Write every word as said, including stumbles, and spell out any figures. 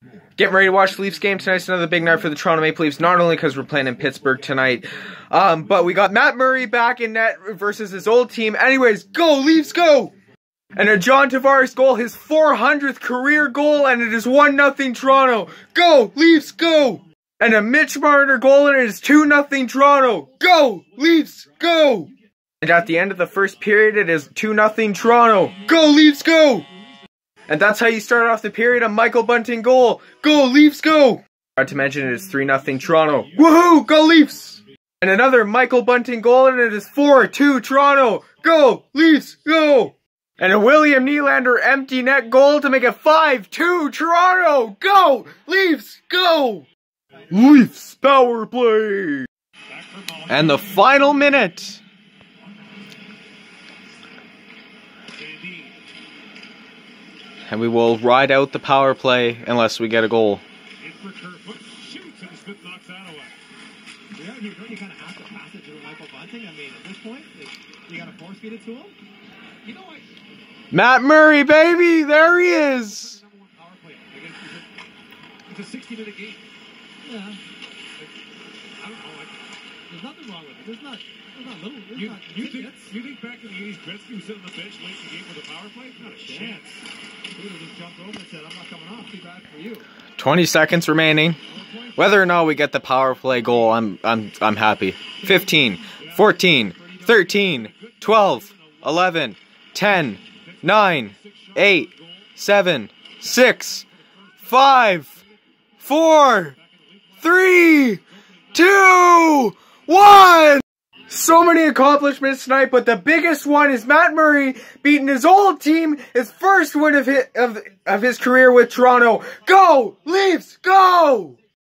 Getting ready to watch the Leafs game tonight. It's another big night for the Toronto Maple Leafs, not only because we're playing in Pittsburgh tonight, um, but we got Matt Murray back in net versus his old team. Anyways, go Leafs, go! And a John Tavares goal, his four hundredth career goal, and it is one nothing Toronto. Go Leafs, go! And a Mitch Marner goal, and it is two nothing Toronto. Go Leafs, go! And at the end of the first period, it is two nothing Toronto. Go Leafs, go! And that's how you start off the period, a Michael Bunting goal. Go Leafs, go! Not to mention it is three nothing Toronto. Woohoo! Go Leafs! And another Michael Bunting goal, and it is four two Toronto. Go Leafs, go! And a William Nylander empty net goal to make it five two Toronto. Go Leafs, go! Leafs power play! And the final minute. And we will ride out the power play unless we get a goal. Shoots and Smith knocks that away. Yeah, you really kind of have to pass it to Michael Bunting. I mean, at this point, you got to force feed it to him. You know what? Matt Murray, baby, there he is. Number one power play. It's a sixty minute game. Yeah. I don't know. There's nothing wrong with it. There's not. There's not little. There's You, not you, think, tickets. you think back in the eighties, Gretzky was sitting on the bench late in the game with a power play? Not a chance. He would have just jumped over and said, "I'm not coming off. Too bad for you." twenty seconds remaining. Whether or not we get the power play goal, I'm I'm I'm happy. fifteen, fourteen, thirteen, twelve, eleven, ten, nine, eight, seven, six, five, four, three, two, one. So many accomplishments tonight, but the biggest one is Matt Murray beating his old team, his first win of his, of, of his career with Toronto. Go Leafs, go!